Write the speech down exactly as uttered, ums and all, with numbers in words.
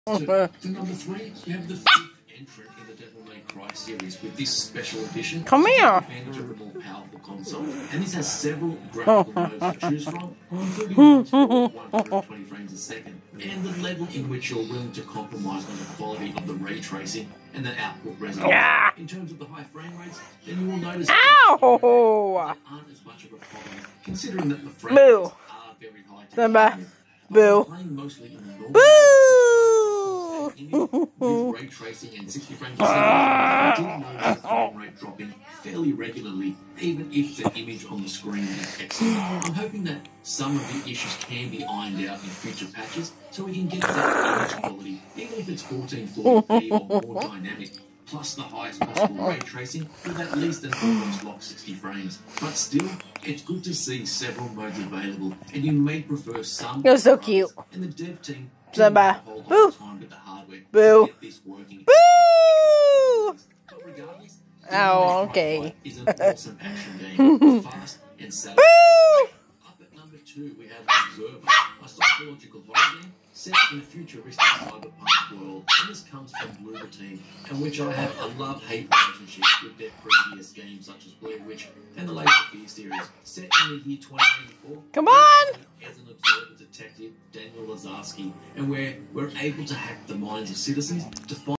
So, for number three, we have the fifth entrant in the Devil May Cry series with this special edition. Come here. Advantage of the more powerful console, and this has several graphical modes to choose from, including ones for one hundred twenty frames a second, and the level in which you're willing to compromise on the quality of the ray tracing and the output resolution. Yeah. In terms of the high frame rates, then you will notice Ow! that aren't as much of a problem, considering that the frame Boo. rates are very high. Simba. Boo. Playing mostly in the normal Boo! with ray tracing and sixty frames a second, I did notice the frame rate dropping fairly regularly, even if the image on the screen is excellent. I'm hoping that some of the issues can be ironed out in future patches, so we can get that image quality, even if it's fourteen forty p or more dynamic, plus the highest possible ray tracing with at least an almost locked sixty frames. But still, it's good to see several modes available, and you may prefer some. You're so cute. And the dev team Simba. hold Boo. on time with the hardware Boo. to get this working. Boo! But regardless, Oh, okay. it's an awesome action game, fast and satisfying. Boo! Up at number two, we have Observer, a psychological horror game set in a futuristic cyberpunk world, and this comes from Blue Team, and which I have a love-hate relationship with their previous games such as Blair Witch and the Laser Fear series, set in the year twenty eighty-four. Come on! As an observer detective, Daniel Lazarski, and where we're able to hack the minds of citizens to find